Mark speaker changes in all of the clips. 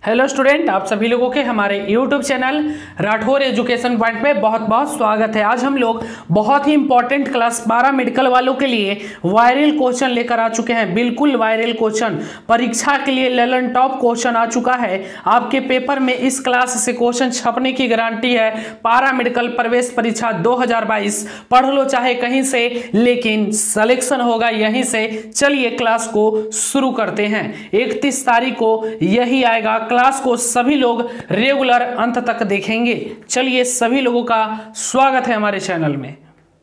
Speaker 1: Hello student, आप सभी लोगों के हमारे YouTube channel Rathore education point में बहुत बहुत स्वागत है। आज हम लोग बहुत ही इंपॉर्टेंट क्लास 12 मेडिकल वालों के लिए वायरल क्वेश्चन लेकर आ चुके हैं। बिल्कुल वायरल क्वेश्चन, परीक्षा के लिए ललन टॉप क्वेश्चन आ चुका है। आपके पेपर में इस क्लास से क्वेश्चन छपने की गारंटी है। पारा मेडिकल प्रवेश परीक्षा 2022 पढ़ लो चाहे कहीं से, लेकिन सिलेक्शन होगा यहीं से। चलिए क्लास को शुरू करते हैं। 31 तारीख को यही आएगा। क्लास को सभी लोग रेगुलर अंत तक देखेंगे। चलिए सभी लोगों का स्वागत है हमारे चैनल में।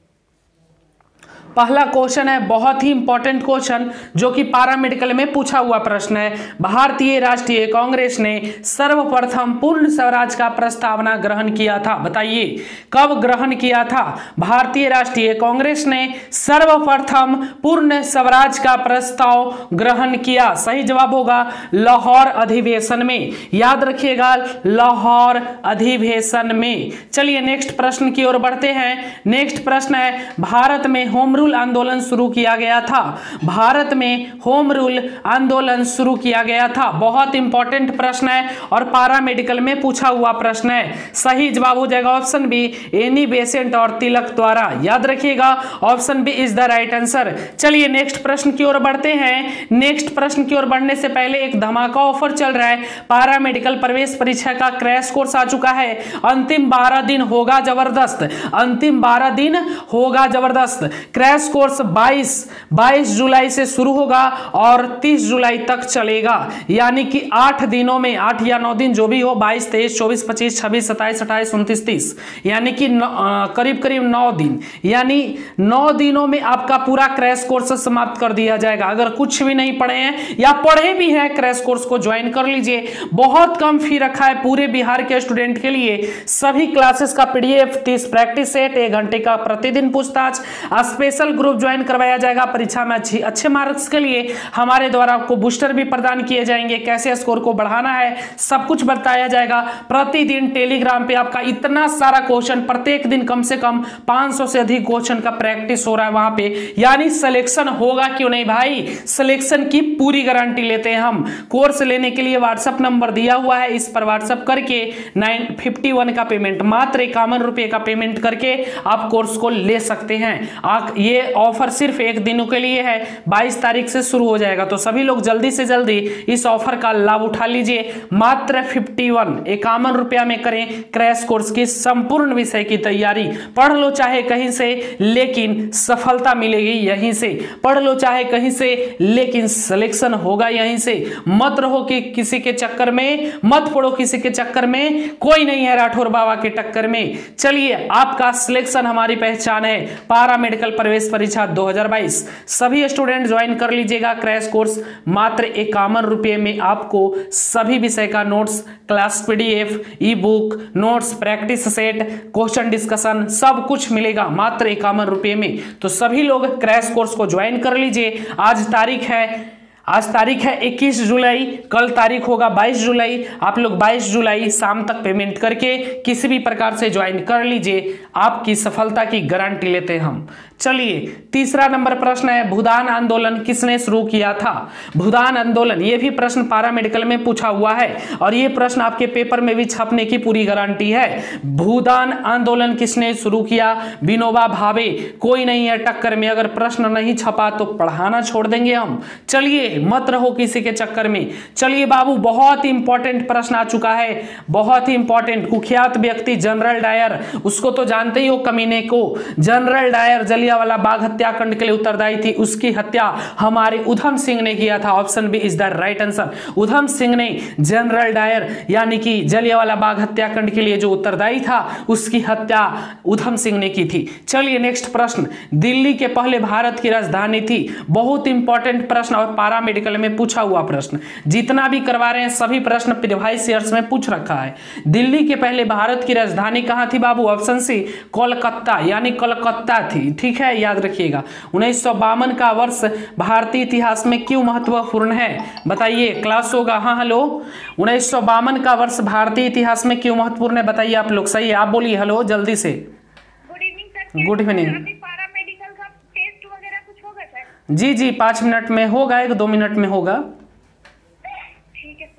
Speaker 1: पहला क्वेश्चन है बहुत ही इंपॉर्टेंट क्वेश्चन जो कि पारा मेडिकल में पूछा हुआ प्रश्न है। भारतीय राष्ट्रीय कांग्रेस ने सर्वप्रथम पूर्ण स्वराज का प्रस्तावना ग्रहण किया था। बताइए कब ग्रहण किया था? भारतीय राष्ट्रीय कांग्रेस ने सर्वप्रथम पूर्ण स्वराज का प्रस्ताव ग्रहण किया। सही जवाब होगा लाहौर अधिवेशन में। याद रखिएगा, लाहौर अधिवेशन में। चलिए नेक्स्ट प्रश्न की ओर बढ़ते हैं। नेक्स्ट प्रश्न है भारत में होम रूल आंदोलन शुरू किया गया था। भारत में होम रूल आंदोलन शुरू किया गया था। बहुत इंपॉर्टेंट प्रश्न है और पारा मेडिकल में पूछा हुआ प्रश्न है। सही जवाब हो जाएगा ऑप्शन बी, एनी बेसेंट और तिलक द्वारा। याद रखिएगा option B is the right answer. चलिए नेक्स्ट प्रश्न की ओर बढ़ते हैं। नेक्स्ट प्रश्न की ओर बढ़ने से पहले एक धमाका ऑफर चल रहा है। पारा मेडिकल प्रवेश परीक्षा का क्रैश कोर्स आ चुका है। अंतिम 12 दिन होगा जबरदस्त। अंतिम 12 दिन होगा जबरदस्त। क्रैश कोर्स 22 जुलाई से शुरू होगा और 30 जुलाई तक चलेगा। यानी कि 8 दिनों में, 8 या 9 दिन जो भी हो, 22, 23, 24, 25, 26, 27, 28, 29, 30, यानी कि करीब करीब 9 दिन, यानी 9 दिनों में आपका पूरा क्रैश कोर्स समाप्त कर दिया जाएगा। अगर कुछ भी नहीं पढ़े हैं या पढ़े भी हैं, क्रैश कोर्स को ज्वाइन कर लीजिए। बहुत कम फी रखा है पूरे बिहार के स्टूडेंट के लिए। सभी क्लासेस का पीडीएफ, 30 प्रैक्टिस सेट, 1 घंटे का प्रतिदिन पूछताछ, स्पेशल ग्रुप ज्वाइन करवाया जाएगा। परीक्षा में अच्छे मार्क्स के लिए हमारे द्वारा आपको बूस्टर भी प्रदान किए जाएंगे। कैसे स्कोर को बढ़ाना है सब कुछ बताया जाएगा। प्रतिदिन टेलीग्राम पे आपका इतना सारा क्वेश्चन, प्रत्येक दिन कम से कम 500 से अधिक क्वेश्चन का प्रैक्टिस हो रहा है वहां पे। यानी सिलेक्शन होगा क्यों नहीं भाई, सिलेक्शन की पूरी गारंटी लेते हैं हम। कोर्स लेने के लिए व्हाट्सएप नंबर दिया हुआ है, इस पर व्हाट्सएप करके 951 का पेमेंट, मात्र 51 रुपए का पेमेंट करके आप कोर्स को ले सकते हैं। ये ऑफर सिर्फ 1 दिनों के लिए है, 22 तारीख से शुरू हो जाएगा। तो सभी लोग जल्दी से जल्दी इस ऑफर का लाभ उठा लीजिए। मात्र 51 रुपया में करें क्रैश कोर्स की संपूर्ण विषय की तैयारी। पढ़ लो चाहे कहीं से, लेकिन सफलता मिलेगी यहीं से। पढ़ लो चाहे कहीं से, लेकिन सिलेक्शन होगा यहीं से। मत रहो कि किसी के चक्कर में, मत पढ़ो किसी के चक्कर में, कोई नहीं है राठौर बाबा के टक्कर में। चलिए आपका सिलेक्शन हमारी पहचान है। पारा मेडिकल प्रवेश परीक्षा 2022 सभी स्टूडेंट ज्वाइन कर लीजिएगा। क्रैश कोर्स मात्र 51 रुपये में आपको सभी विषय का notes, class PDF, e book, notes, practice set, question discussion सब कुछ मिलेगा मात्र 51 रुपये में। तो सभी लोग क्रैश कोर्स को ज्वाइन कर लीजिए। आज तारीख है 21 जुलाई, कल तारीख होगा 22 जुलाई। आप लोग 22 जुलाई शाम तक पेमेंट करके किसी भी प्रकार से ज्वाइन कर लीजिए। आपकी सफलता की गारंटी लेते हैं हम। चलिए तीसरा नंबर प्रश्न है भूदान आंदोलन किसने शुरू किया था? भूदान आंदोलन, ये भी प्रश्न पारा मेडिकल में पूछा हुआ है और ये प्रश्न आपके पेपर में भी छपने की पूरी गारंटी है। भूदान आंदोलन किसने शुरू किया? विनोबा भावे। कोई नहीं है टक्कर में। अगर प्रश्न नहीं छपा तो पढ़ाना छोड़ देंगे हम। चलिए मत रहो किसी के चक्कर में। चलिए बाबू, बहुत इंपॉर्टेंट प्रश्न आ चुका है, बहुत ही इंपॉर्टेंट। कुख्यात व्यक्ति जनरल डायर, उसको तो जानते ही हो कमीने को। जनरल डायर जलियांवाला बाग हत्याकांड के लिए उत्तरदायी थी। उसकी हत्या हमारे उधम सिंह ने किया था। Option B is the right answer. Udham Singh ने जनरल डायर यानी कि जलियांवाला बाग हत्याकांड के लिए जो उत्तरदायी था, उसकी हत्या उधम सिंह ने की थी। चलिए नेक्स्ट प्रश्न, दिल्ली के पहले भारत की राजधानी थी। बहुत इंपॉर्टेंट प्रश्न और पारा मेडिकल में पूछा हुआ प्रश्न। जितना भी करवा रहे हैं सभी प्रश्न प्रीवियस ईयर्स में पूछ रखा है। दिल्ली के पहले भारत की राजधानी कहां थी बाबू? ऑप्शन सी कोलकाता, यानी कोलकाता थी। ठीक है, याद रखिएगा। 1952 का वर्ष भारतीय इतिहास में क्यों महत्वपूर्ण है? बताइए, क्लास होगा। हाँ हेलो, 1952 का वर्ष भारतीय इतिहास में क्यों महत्वपूर्ण है? बताइए आप लोग। सही है, आप बोलिए हेलो जल्दी से।
Speaker 2: Good evening sir.
Speaker 1: Good evening.
Speaker 2: Paramedical का टेस्ट वगैरह कुछ होगा सर?
Speaker 1: जी 5 मिनट में होगा, 1-2 मिनट में होगा।
Speaker 2: ठीक है सर।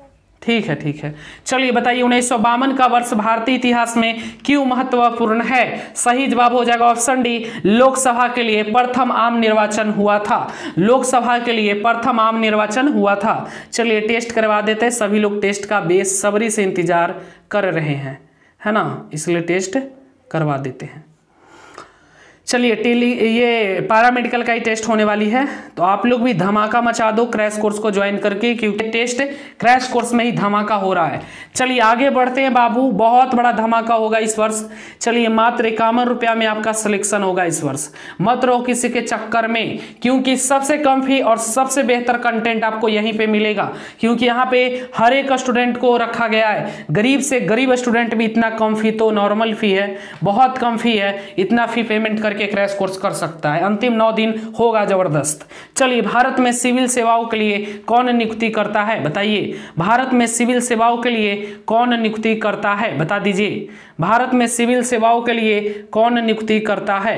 Speaker 1: ठीक है ठीक है। चलिए बताइए 1952 का वर्ष भारतीय इतिहास में क्यों महत्वपूर्ण है? सही जवाब हो जाएगा ऑप्शन डी, लोकसभा के लिए प्रथम आम निर्वाचन हुआ था। लोकसभा के लिए प्रथम आम निर्वाचन हुआ था। चलिए टेस्ट करवा देते हैं, सभी लोग टेस्ट का बेसब्री से इंतजार कर रहे हैं, है ना, इसलिए टेस्ट करवा देते हैं। चलिए ये पैरामेडिकल का ही टेस्ट होने वाली है, तो आप लोग भी धमाका मचा दो क्रैश कोर्स को ज्वाइन करके, क्योंकि टेस्ट क्रैश कोर्स में ही धमाका हो रहा है। चलिए आगे बढ़ते हैं बाबू, बहुत बड़ा धमाका होगा इस वर्ष। चलिए मात्र 51 रुपया में आपका सिलेक्शन होगा इस वर्ष। मत रहो किसी के चक्कर में, क्योंकि सबसे कम फी और सबसे बेहतर कंटेंट आपको यहीं पे मिलेगा, क्योंकि यहाँ पे हर एक स्टूडेंट को रखा गया है। गरीब से गरीब स्टूडेंट भी इतना कम फी, तो नॉर्मल फी है, बहुत कम फी है, इतना फी पेमेंट करके क्रैश कोर्स कर सकता है। अंतिम 9 दिन होगा जबरदस्त। चलिए भारत में सिविल सेवाओं के लिए कौन नियुक्ति करता है? बताइए भारत में सिविल सेवाओं के लिए कौन नियुक्ति करता है? बता दीजिए भारत में सिविल सेवाओं के लिए कौन नियुक्ति करता है?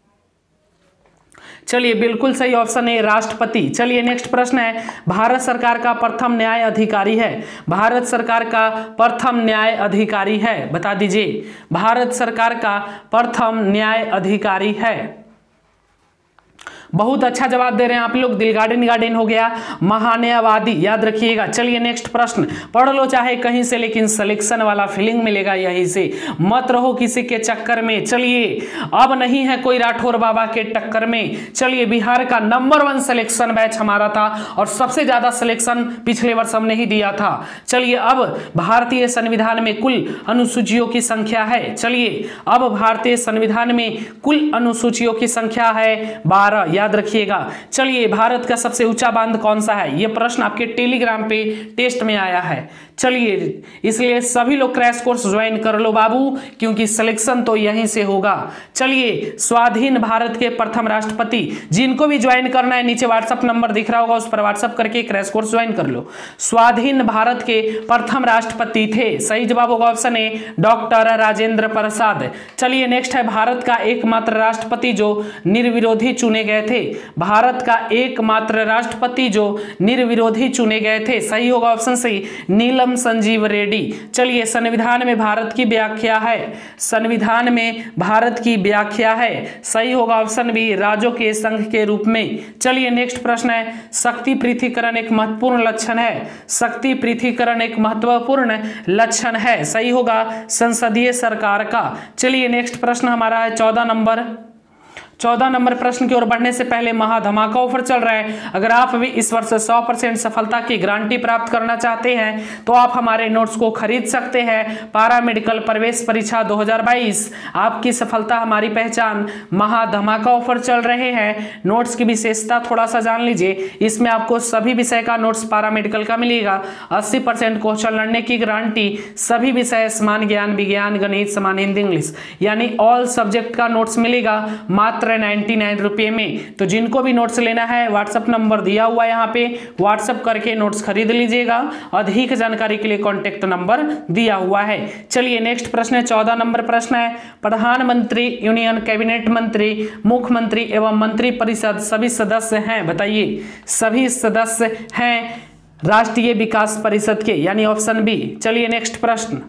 Speaker 1: चलिए बिल्कुल सही ऑप्शन है राष्ट्रपति। चलिए नेक्स्ट प्रश्न है, भारत सरकार का प्रथम न्याय अधिकारी है। भारत सरकार का प्रथम न्याय अधिकारी है, बता दीजिए भारत सरकार का प्रथम न्याय अधिकारी है। बहुत अच्छा जवाब दे रहे हैं आप लोग, दिल गार्डन हो गया, महान्यायवादी, याद रखिएगा। चलिए नेक्स्ट प्रश्न, पढ़ लो चाहे कहीं से, लेकिन सिलेक्शन वाला फीलिंग मिलेगा यहीं से, मत रहो किसी के चक्कर में। चलिए अब नहीं है कोई राठौर बाबा के टक्कर में। चलिए बिहार का नंबर 1 सिलेक्शन बैच हमारा था, और सबसे ज्यादा सिलेक्शन पिछले वर्ष हमने ही दिया था। चलिए अब भारतीय संविधान में कुल अनुसूचियों की संख्या है, चलिए अब भारतीय संविधान में कुल अनुसूचियों की संख्या है 12, याद रखिएगा। चलिए भारत का सबसे ऊंचा बांध कौन सा है? यह प्रश्न आपके टेलीग्राम पे टेस्ट में आया है। चलिए इसलिए सभी लोग क्रैश कोर्स ज्वाइन कर लो बाबू, क्योंकि सिलेक्शन तो यहीं से होगा। चलिए स्वाधीन भारत के प्रथम राष्ट्रपति, जिनको भी ज्वाइन करना है नीचे व्हाट्सएप नंबर दिख रहा होगा, उस पर व्हाट्सएप करके क्रैश कोर्स ज्वाइन कर लो। स्वाधीन भारत के प्रथम राष्ट्रपति थे, सही जवाब होगा option A, doctor Rajendra Prasad. चलिए नेक्स्ट है, भारत का एकमात्र राष्ट्रपति जो निर्विरोधी चुने गए थे। भारत का एकमात्र राष्ट्रपति जो निर्विरोधी चुने गए थे, सही होगा ऑप्शन सी, नीलम संजीव रेड्डी। चलिए संविधान में भारत की व्याख्या है, संविधान में भारत की व्याख्या है, सही होगा ऑप्शन बी, राज्यों के संघ के रूप में। चलिए नेक्स्ट प्रश्न है, शक्ति पृथक्करण एक महत्वपूर्ण लक्षण है। शक्ति पृथक्करण एक महत्वपूर्ण लक्षण है, सही होगा संसदीय सरकार का। चलिए नेक्स्ट प्रश्न हमारा है 14 नंबर प्रश्न की ओर बढ़ने से पहले महाधमाका ऑफर चल रहा है। अगर आप भी इस वर्ष 100% सफलता की गारंटी प्राप्त करना चाहते हैं तो आप हमारे नोट्स को खरीद सकते हैं। पैरामेडिकल प्रवेश परीक्षा 2022, आपकी सफलता हमारी पहचान, महाधमाका ऑफर चल रहे हैं। नोट्स की विशेषता थोड़ा सा जान लीजिए, इसमें आपको सभी विषय का नोट्स पैरामेडिकल का मिलेगा। 80% क्वेश्चन लड़ने की गारंटी, सभी विषय समान ज्ञान, विज्ञान, गणित, समान हिंदी, इंग्लिश, यानी ऑल सब्जेक्ट का नोट्स मिलेगा मात्र 99 रुपये में। तो जिनको भी नोट्स लेना है व्हाट्सएप नंबर दिया हुआ है यहाँ पे, व्हाट्सएप करके नोट्स खरीद लीजिएगा। अधिक जानकारी के लिए कॉन्टेक्ट नंबर दिया हुआ है। चलिए नेक्स्ट प्रश्न है, 14 नंबर प्रश्न है, प्रधानमंत्री, यूनियन कैबिनेट मंत्री, मुख्यमंत्री एवं मंत्री परिषद सभी सदस्य हैं, बताइए सभी सदस्य हैं राष्ट्रीय विकास परिषद के, यानी ऑप्शन बी। चलिए नेक्स्ट प्रश्न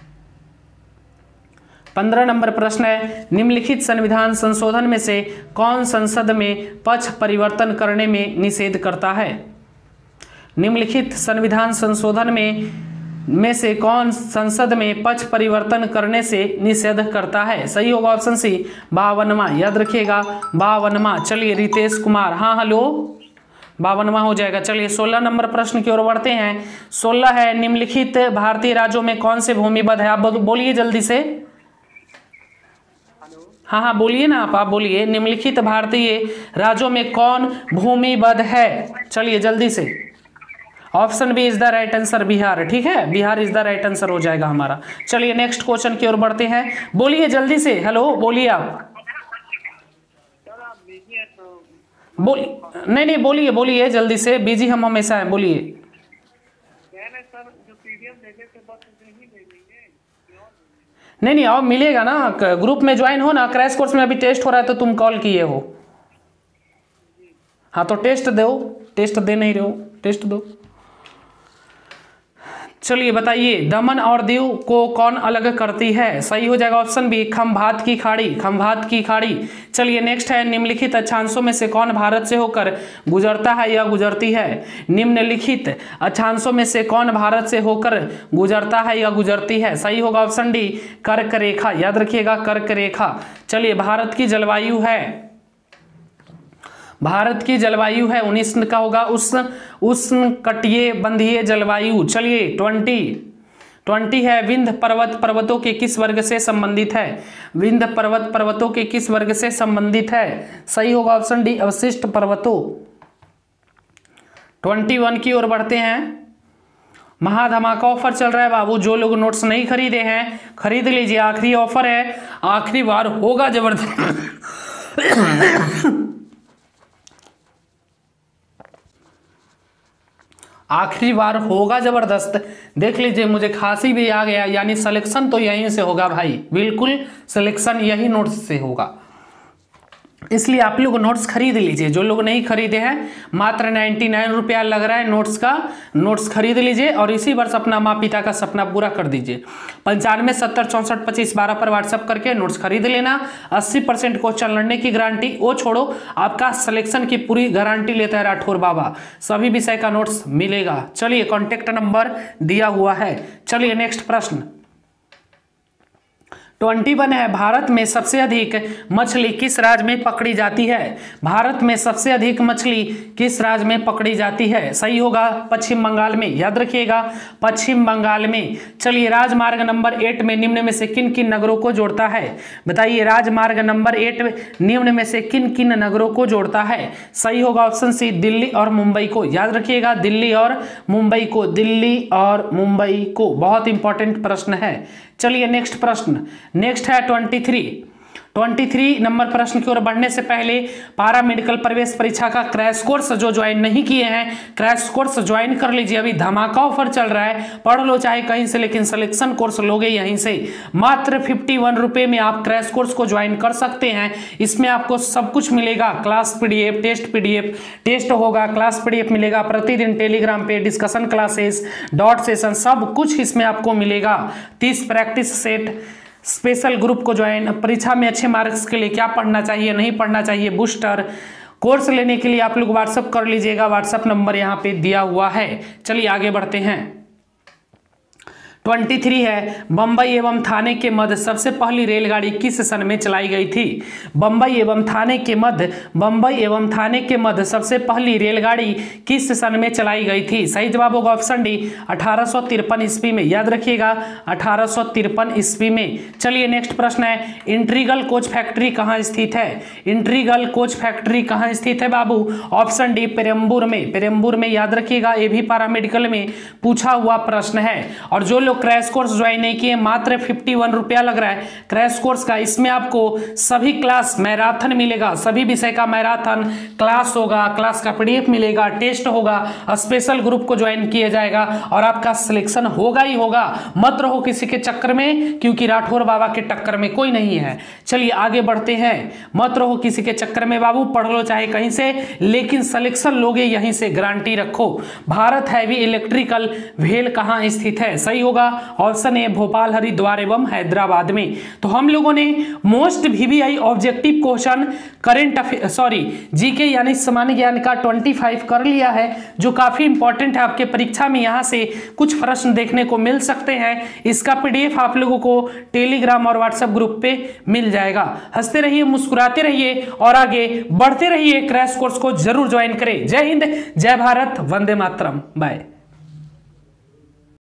Speaker 1: 15 नंबर प्रश्न है, निम्नलिखित संविधान संशोधन में से कौन संसद में पक्ष परिवर्तन करने में निषेध करता है? निम्नलिखित संविधान संशोधन में से कौन संसद में पक्ष परिवर्तन करने से निषेध करता है? सही होगा ऑप्शन सी, 52वां, याद रखिएगा 52वां। चलिए रितेश कुमार, हाँ हेलो, 52वां हो जाएगा। चलिए 16 नंबर प्रश्न की ओर बढ़ते हैं। 16 है, निम्नलिखित भारतीय राज्यों में कौन से भूमिबद्ध है? आप बोलिए जल्दी से, हाँ बोलिए ना आप बोलिए, निम्नलिखित भारतीय राज्यों में कौन भूमिबद्ध है? चलिए जल्दी से, option B is the right answer, Bihar. ठीक है, Bihar is the right answer हो जाएगा हमारा। चलिए नेक्स्ट क्वेश्चन की ओर बढ़ते हैं, बोलिए जल्दी से, हेलो बोलिए आप, नहीं बोलिए जल्दी से, बिजी हम हमेशा हैं, बोलिए। नहीं आओ, मिलेगा ना, ग्रुप में ज्वाइन हो ना, क्रैश कोर्स में अभी टेस्ट हो रहा है तो तुम कॉल किए हो। हाँ तो टेस्ट दो, टेस्ट दे नहीं रहे हो, टेस्ट दो। चलिए बताइए, दमन और दीव को कौन अलग करती है? सही हो जाएगा ऑप्शन बी, खंभात की खाड़ी, खंभात की खाड़ी। चलिए नेक्स्ट है, निम्नलिखित अक्षांशों में से कौन भारत से होकर गुजरता है या गुजरती है? निम्नलिखित अक्षांशों में से कौन भारत से होकर गुजरता है या गुजरती है? सही होगा ऑप्शन डी, कर्क रेखा। याद रखिएगा, कर्क रेखा। चलिए भारत की जलवायु है, भारत की जलवायु है 19 का होगा उष्ण कटिबंधीय बंधीय जलवायु। चलिए 20 है, विंध्य पर्वत पर्वतों के किस वर्ग से संबंधित है? विंध्य पर्वत पर्वतों के किस वर्ग से संबंधित है? सही होगा ऑप्शन डी, अवशिष्ट पर्वतों। 21 की ओर बढ़ते हैं। महाधमाका ऑफर चल रहा है बाबू, जो लोग नोट्स नहीं खरीदे हैं खरीद लीजिए, आखिरी ऑफर है, आखिरी बार होगा जबरदस्त। आखिरी बार होगा जबरदस्त। देख लीजिए, मुझे खांसी भी आ गया, यानी सिलेक्शन तो यहीं से होगा भाई, बिल्कुल सिलेक्शन यही नोट्स से होगा, इसलिए आप लोग नोट्स खरीद लीजिए। जो लोग नहीं खरीदे हैं मात्र 99 रुपया लग रहा है नोट्स का, नोट्स खरीद लीजिए और इसी वर्ष अपना माँ पिता का सपना पूरा कर दीजिए। 95 70 64 25 12 पर व्हाट्सअप करके नोट्स खरीद लेना। 80% क्वेश्चन लड़ने की गारंटी, वो छोड़ो, आपका सिलेक्शन की पूरी गारंटी लेता है राठौर बाबा, सभी विषय का नोट्स मिलेगा। चलिए कॉन्टेक्ट नंबर दिया हुआ है। चलिए नेक्स्ट प्रश्न 21 है, भारत में सबसे अधिक मछली किस राज्य में पकड़ी जाती है? भारत में सबसे अधिक मछली किस राज्य में पकड़ी जाती है? सही होगा पश्चिम बंगाल में। याद रखिएगा, पश्चिम बंगाल में। चलिए राजमार्ग नंबर 8 में निम्न में से किन किन नगरों को जोड़ता है? बताइए, राजमार्ग नंबर 8 निम्न में से किन किन नगरों को जोड़ता है? सही होगा ऑप्शन सी, दिल्ली और मुंबई को। याद रखिएगा, दिल्ली और मुंबई को, दिल्ली और मुंबई को। बहुत इंपॉर्टेंट प्रश्न है। चलिए नेक्स्ट प्रश्न, नेक्स्ट है 23 नंबर प्रश्न की ओर बढ़ने से पहले पारा मेडिकल प्रवेश परीक्षा का क्रैश कोर्स जो ज्वाइन नहीं किए हैं, क्रैश कोर्स ज्वाइन कर लीजिए। अभी धमाका ऑफर चल रहा है, पढ़ लो चाहे कहीं से, लेकिन सिलेक्शन कोर्स लोगे यहीं से। मात्र 51 रुपये में आप क्रैश कोर्स को ज्वाइन कर सकते हैं। इसमें आपको सब कुछ मिलेगा, क्लास पीडीएफ, टेस्ट होगा, क्लास पीडीएफ मिलेगा, प्रतिदिन टेलीग्राम पे डिस्कशन क्लासेस, डॉट सेशन, सब कुछ इसमें आपको मिलेगा। 30 प्रैक्टिस सेट, स्पेशल ग्रुप को ज्वाइन, परीक्षा में अच्छे मार्क्स के लिए क्या पढ़ना चाहिए नहीं पढ़ना चाहिए, बूस्टर कोर्स लेने के लिए आप लोग व्हाट्सअप कर लीजिएगा, व्हाट्सअप नंबर यहाँ पे दिया हुआ है। चलिए आगे बढ़ते हैं। 23 है, बम्बई एवं थाने के मध्य सबसे पहली रेलगाड़ी किस सन में चलाई गई थी? बम्बई एवं थाने के मध्य सबसे पहली रेलगाड़ी किस सन में चलाई गई थी? सही जवाब होगा ऑप्शन डी, 1853 ईस्वी में। याद रखिएगा, 1853 ईस्वी में। चलिए नेक्स्ट प्रश्न है, इंट्रीगल कोच फैक्ट्री कहाँ स्थित है? इंट्रीगल कोच फैक्ट्री कहाँ स्थित है बाबू? ऑप्शन डी, पेरम्बूर में। पेरम्बूर में। याद रखिएगा, ये भी पैरामेडिकल में पूछा हुआ प्रश्न है। और जो क्रैश कोर्स ज्वाइन नहीं किए, मात्र 51 रुपया लग रहा है क्रैश कोर्स का। इसमें आपको सभी क्लास मैराथन मिलेगा, सभी विषय का मैराथन क्लास होगा, क्लास का पीडीएफ मिलेगा, टेस्ट होगा, स्पेशल ग्रुप को ज्वाइन किया जाएगा और आपका सिलेक्शन होगा ही होगा। मत रहो किसी के चक्कर में, क्योंकि राठौर बाबा के टक्कर में कोई नहीं है। चलिए आगे बढ़ते हैं। मत रहो किसी के चक्कर में बाबू, पढ़ लो चाहे कहीं से, लेकिन सिलेक्शन लोगे यहीं से, गारंटी रखो। भारत हैवी इलेक्ट्रिकल भेल कहाँ स्थित है? सही होगा ऑप्शन ए, भोपाल, हरिद्वार एवं हैदराबाद में। तो हम लोगों ने most VVI objective question GK यानी सामान्य ज्ञान का 25 कर लिया है, जो काफी इंपॉर्टेंट है आपके परीक्षा में। यहां से कुछ प्रश्न देखने को मिल सकते हैं। इसका पीडीएफ आप लोगों को टेलीग्राम और व्हाट्सएप ग्रुप पे मिल जाएगा। हंसते रहिए, मुस्कुराते रहिए और आगे बढ़ते रहिए। क्रैश कोर्स को जरूर ज्वाइन करें। जय हिंद, जय भारत, वंदे मातरम, बाय।